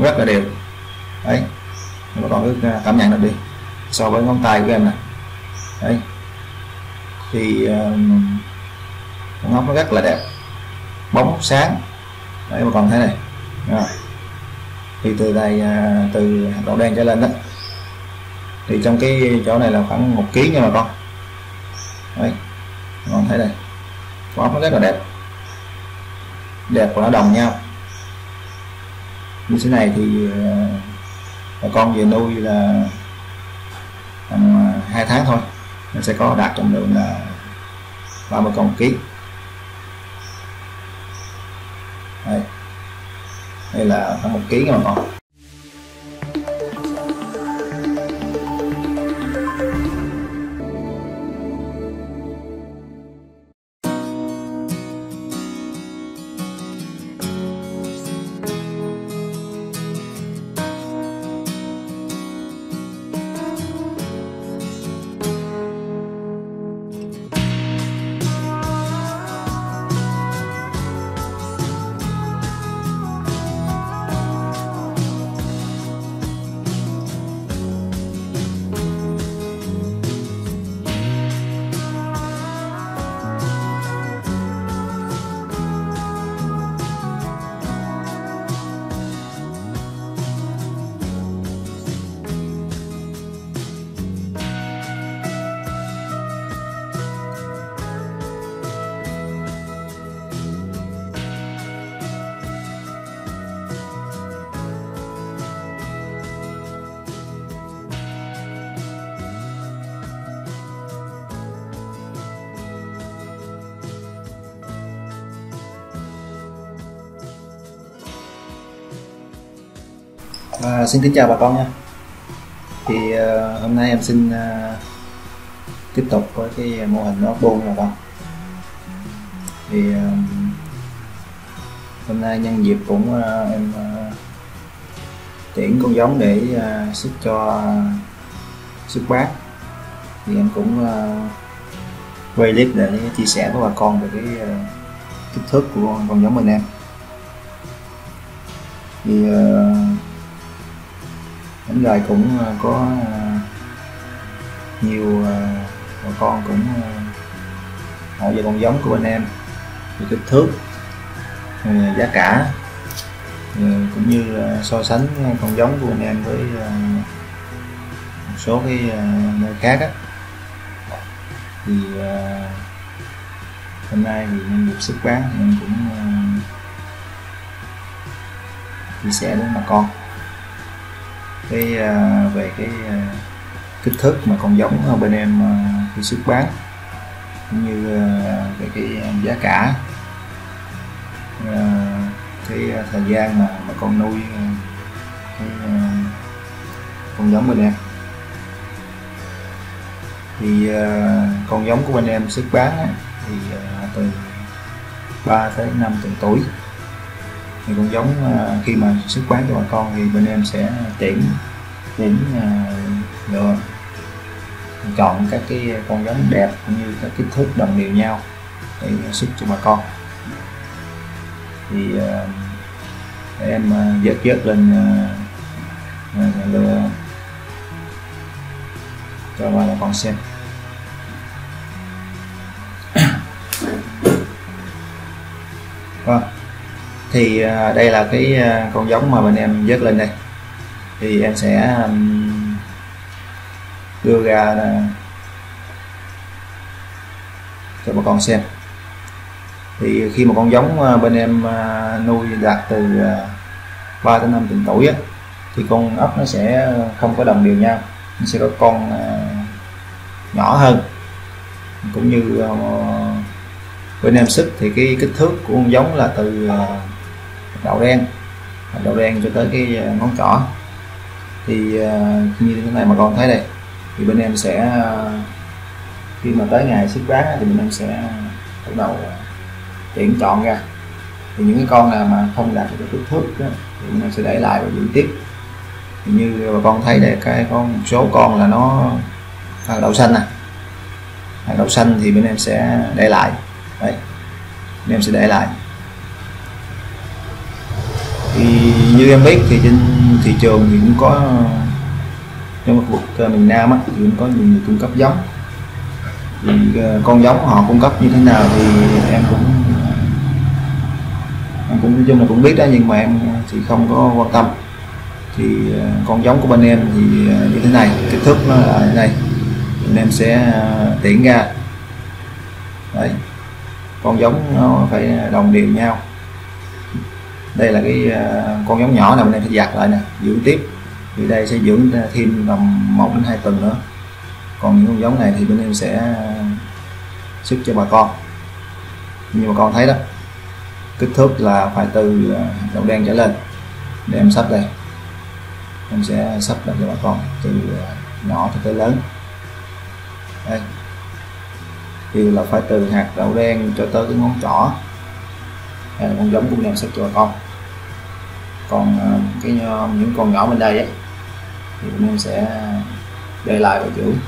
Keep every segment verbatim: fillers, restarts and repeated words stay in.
rất là đều đấy, bà con cứ cảm nhận được đi, so với ngón tay của em này đấy, thì con ốc nó rất là đẹp, bóng sáng đấy, bà con thấy này. Rồi. Thì từ đây từ hạt đậu đen trở lên đó, thì trong cái chỗ này là khoảng một ký nha bà con đấy, bà con thấy đây, con ốc nó rất là đẹp, đẹp và nó đồng nhau như thế này. Thì bà con về nuôi là tầm hai tháng thôi, nó sẽ có đạt trọng lượng là ba mươi con một ký. Đây, đây là khoảng một ký nha bà con. À, xin kính chào bà con nha. Thì uh, hôm nay em xin uh, tiếp tục với cái mô hình ốc bu bà con. Thì uh, hôm nay nhân dịp cũng uh, em uh, tuyển con giống để uh, xuất cho uh, xuất bán, thì em cũng uh, quay clip để chia sẻ với bà con về cái uh, kích thước của con, con giống bên em. Thì uh, đến rồi cũng có nhiều bà con cũng hỏi về con giống của bên em, về kích thước, giá cả, cũng như so sánh con giống của bên em với một số cái nơi khác á. Thì hôm nay thì nhân dịp xuất bán thì em cũng chia sẻ đến bà con cái uh, về cái uh, kích thước mà con giống ở bên em uh, khi xuất bán, cũng như uh, về cái giá cả, uh, cái uh, thời gian mà mà con nuôi uh, cái uh, con giống bên em. Thì uh, con giống của bên em xuất bán á, thì uh, từ ba tới năm tuần tuổi. Thì con giống uh, khi mà xuất bán cho bà con thì bên em sẽ tuyển tuyển uh, lựa chọn các cái con giống đẹp cũng như các kích thước đồng đều nhau để xuất cho bà con. Thì uh, để em uh, dớt dớt lên uh, uh, lựa cho bà con xem. Vâng. Thì uh, đây là cái uh, con giống mà bên em vớt lên đây. Thì em sẽ um, đưa ra uh, cho bà con xem. Thì khi mà con giống uh, bên em uh, nuôi đạt từ uh, ba đến năm tuần tuổi á, thì con ốc nó sẽ không có đồng đều nhau, nó sẽ có con uh, nhỏ hơn, cũng như uh, bên em xuất thì cái kích thước của con giống là từ uh, đậu đen đậu đen cho tới cái ngón trỏ. Thì uh, như thế này mà con thấy đây, thì bên em sẽ uh, khi mà tới ngày xuất bán thì bên em sẽ bắt đầu tuyển chọn ra. Thì những cái con nào mà không đạt được kích thước đó, thì bên em sẽ để lại và giữ tiếp. Thì như bà con thấy đây, cái có một số con là nó hạt đậu xanh nè, hạt đậu xanh thì bên em sẽ để lại đây, bên em sẽ để lại. Thì như em biết thì trên thị trường thì cũng có, trong khu vực miền Nam á, thì cũng có nhiều người cung cấp giống. Thì con giống họ cung cấp như thế nào thì em cũng em cũng nói chung là cũng biết đó, nhưng mà em thì không có quan tâm. Thì con giống của bên em thì như thế này, kích thước nó là như thế này, bên em sẽ tiễn ra. Đấy, con giống nó phải đồng đều nhau. Đây là cái con giống nhỏ này, bên em phải giặt lại nè, dưỡng tiếp. Thì đây sẽ dưỡng thêm tầm một đến hai tuần nữa. Còn những con giống này thì bên em sẽ sức cho bà con. Như bà con thấy đó, kích thước là phải từ đậu đen trở lên. Để em sắp đây, em sẽ sắp lại cho bà con từ nhỏ cho tới lớn. Đây, thì là phải từ hạt đậu đen cho tới cái ngón trỏ. Đây là con giống cũng em sắp cho bà con. Còn cái những con nhỏ bên đây ấy, thì bên em sẽ để lại và giữ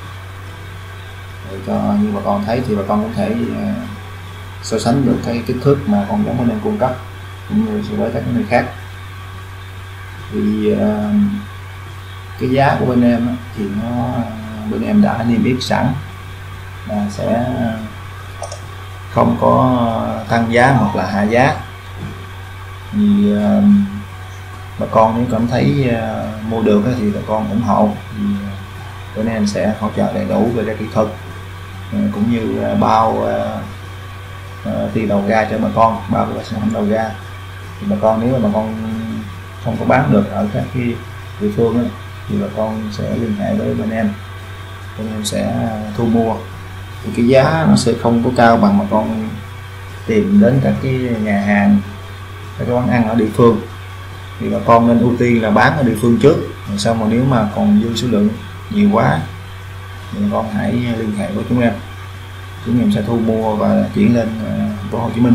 để cho như bà con thấy, thì bà con có thể uh, so sánh được cái kích thước mà con giống bên em cung cấp cũng như so với các nơi khác. Thì uh, cái giá của bên em thì nó bên em đã niêm yết sẵn là sẽ không có tăng giá hoặc là hạ giá. Thì uh, bà con nếu cảm thấy uh, mua được thì bà con ủng hộ, thì bên em sẽ hỗ trợ đầy đủ về cái kỹ thuật uh, cũng như uh, bao uh, uh, tiền đầu ra cho bà con, bao cái sản phẩm đầu ra. Thì bà con nếu mà bà con không có bán được ở các cái địa phương ấy, thì bà con sẽ liên hệ với bên em, bên em sẽ thu mua. Thì cái giá nó sẽ không có cao bằng mà con tìm đến các cái nhà hàng, các cái quán ăn ở địa phương. Thì bà con nên ưu tiên là bán ở địa phương trước, rồi sau mà nếu mà còn dư số lượng nhiều quá thì bà con hãy liên hệ với chúng em, chúng em sẽ thu mua và chuyển lên thành phố Hồ Chí Minh.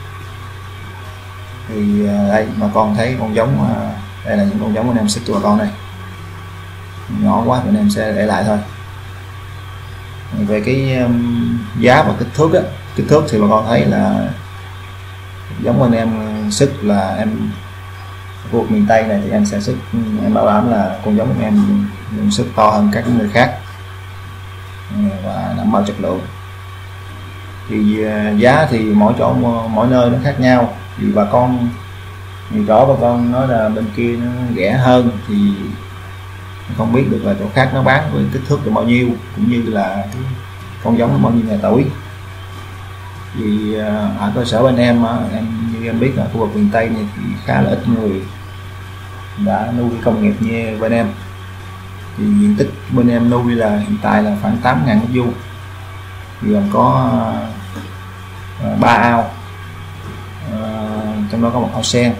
Thì đây bà con thấy con giống, đây là những con giống bên em xích cho bà con này, nhỏ quá bên em sẽ để lại thôi. Về cái um, giá và kích thước á, kích thước thì bà con thấy là giống bên em sức là em khu vực miền Tây này thì em sẽ sức, em bảo đảm là con giống của em sức to hơn các nơi khác và đảm bảo chất lượng. Thì uh, giá thì mỗi chỗ mỗi nơi nó khác nhau. Thì bà con nhiều chỗ bà con nói là bên kia nó rẻ hơn, thì không biết được là chỗ khác nó bán với kích thước là bao nhiêu, cũng như là con giống nó bao nhiêu ngày tuổi. Vì ở cơ sở bên em em như em biết là khu vực miền Tây này thì khá là ít người đã nuôi công nghiệp như bên em. Thì diện tích bên em nuôi là hiện tại là khoảng tám nghìn mét vuông, thì gồm có ba ao, trong đó có một ao sen.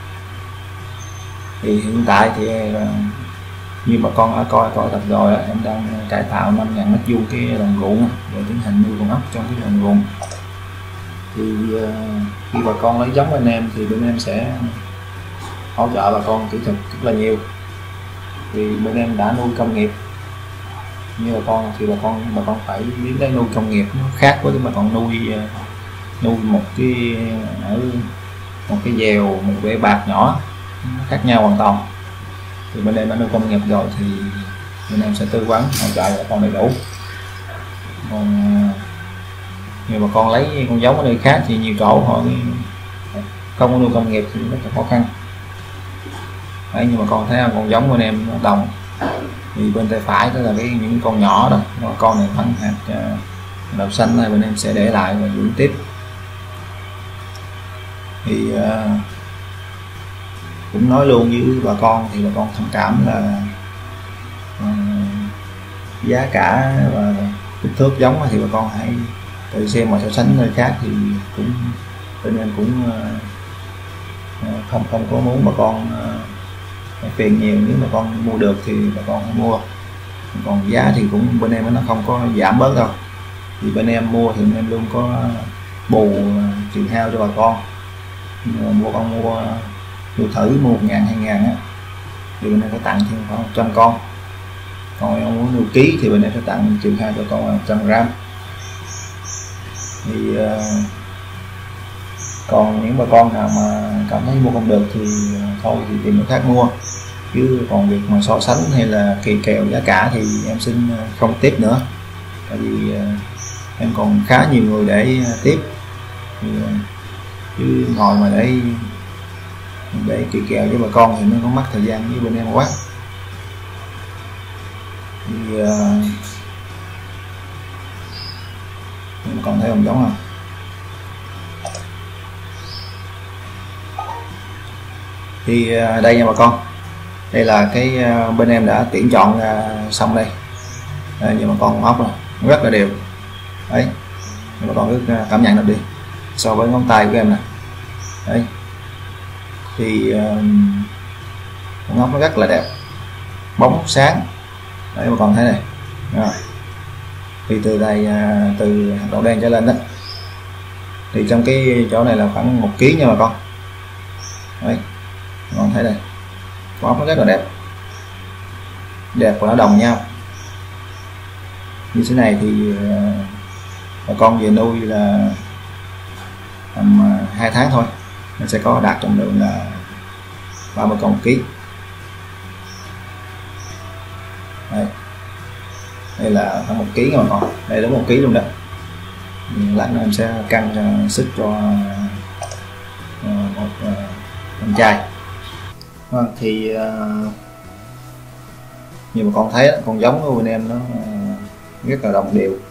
Thì hiện tại thì như bà con ở coi coi tập rồi, em đang cải tạo năm nghìn mét vuông cái lồng ruộng để tiến hành nuôi con ốc trong cái lồng ruộng. Thì khi bà con lấy giống bên em thì bên em sẽ hỗ trợ bà con kỹ thuật rất là nhiều. Vì bên em đã nuôi công nghiệp như bà con thì bà con bà con phải biết cái nuôi công nghiệp nó khác với cái bà con nuôi nuôi một cái ở một cái dèo, một bể bạc nhỏ, nó khác nhau hoàn toàn. Thì bên em đã nuôi công nghiệp rồi thì bên em sẽ tư vấn hỗ trợ bà con đầy đủ. Còn nhiều bà con lấy con giống ở nơi khác thì nhiều chỗ họ không có nuôi công nghiệp thì rất là khó khăn. Đấy, nhưng mà con thấy con giống bên em nó đồng. Thì bên tay phải đó là cái những con nhỏ đó, con này phấn hạt đậu xanh này bên em sẽ để lại và dưỡng tiếp. Thì uh, cũng nói luôn với bà con thì bà con thông cảm là uh, giá cả và kích thước giống thì bà con hãy tự xem mà so sánh nơi khác. Thì cũng bên em cũng uh, không không có muốn bà con uh, phiền nhiều. Nếu mà con mua được thì bà con hãy mua, còn giá thì cũng bên em nó không có giảm bớt đâu. Thì bên em mua thì bên em luôn có bù tiền hao cho bà con. Mua con mua mua thử mua một ngàn hai ngàn á thì bên em sẽ tặng thêm khoảng một trăm con. Còn ông muốn nuôi ký thì bên em sẽ tặng trừ hai cho con một trăm gram. Thì uh, Còn những bà con nào mà cảm thấy mua không được thì thôi thì tìm người khác mua, chứ còn việc mà so sánh hay là kỳ kèo giá cả thì em xin không tiếp nữa, tại vì em còn khá nhiều người để tiếp, chứ ngồi mà để để kỳ kèo với bà con thì nó có mất thời gian với bên em quá. Thì uh, còn thấy không giống không? Thì uh, đây nha bà con, đây là cái uh, bên em đã tuyển chọn uh, xong đây. Đây như bà con ốc này rất là đều đấy, bà con cứ cảm nhận được đi so với ngón tay của em này đấy, thì uh, con ốc nó rất là đẹp, bóng sáng đấy, bà con thấy này. Rồi. Thì từ đây uh, từ hạt đậu đen trở lên đó, thì trong cái chỗ này là khoảng một ký nha bà con đấy, bà con thấy đây, con ốc nó rất là đẹp, đẹp và nó đồng nhau. Như thế này thì uh, bà con về nuôi là tầm uh, hai tháng thôi, nó sẽ có đạt trọng lượng là ba mươi con một ký. Đây. Đây là khoảng một ký nha bà con, đây là một ký luôn đó. Lát nữa em sẽ cân uh, sức cho uh, một uh, con trai. Vâng, thì uh, như bà con thấy đó, con giống của bên em nó uh, rất là đồng đều.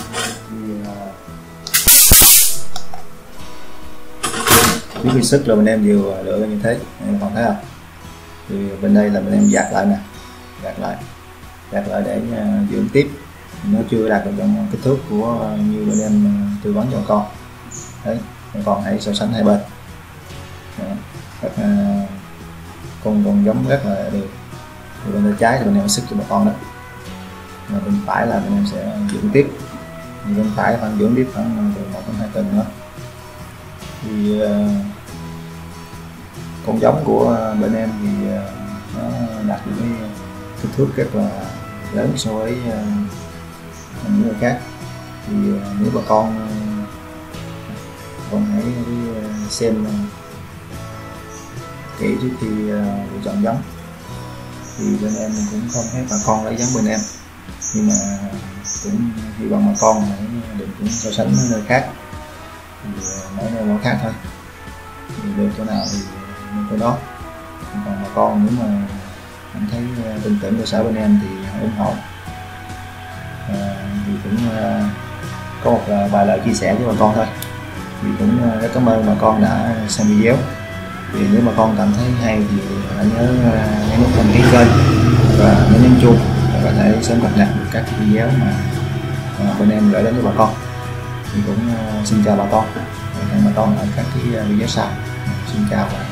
Với cái sức là bên em vừa lựa như thế, em còn thấy không? Thì bên đây là bên em dạt lại nè, dạt lại, dạt lại để uh, dưỡng tiếp. Nó chưa đạt được trong kích thước của uh, như bên em uh, tư vấn cho con. Đấy, con hãy so sánh hai bên. Đấy, rất, uh, con con giống rất là đều. Thì bên tay trái thì bên em sức cho bà con đó. Mà bên phải là bên em sẽ dưỡng tiếp. Thì bên phải khoảng dưỡng tiếp khoảng từ một đến hai tuần nữa. Thì uh, con giống của bên em thì uh, nó đạt được cái kích thước rất là lớn so với uh, những người khác. Thì uh, nếu bà con uh, con hãy uh, xem uh, kỹ trước khi uh, lựa chọn giống. Thì bên em cũng không ép bà con lấy giống bên em, nhưng mà cũng hy vọng bà con hãy đừng cũng so sánh với nơi khác, thì mỗi nơi mỗi khác thôi, thì được chỗ nào thì nên chỗ đó. Còn bà con nếu mà cảm thấy tin tưởng cơ sở bên em thì hãy ủng hộ. À, thì cũng uh, có một uh, vài lời chia sẻ với bà con thôi. Thì cũng uh, rất cảm ơn bà con đã xem video. Thì nếu bà con cảm thấy hay thì hãy nhớ uh, nhấn nút đăng ký kênh và nhấn nhấn chuông để có thể sớm cập nhật các video mà uh, bên em gửi đến cho bà con. Thì cũng uh, xin chào bà con, hẹn bà con ở các cái video sau. Xin chào.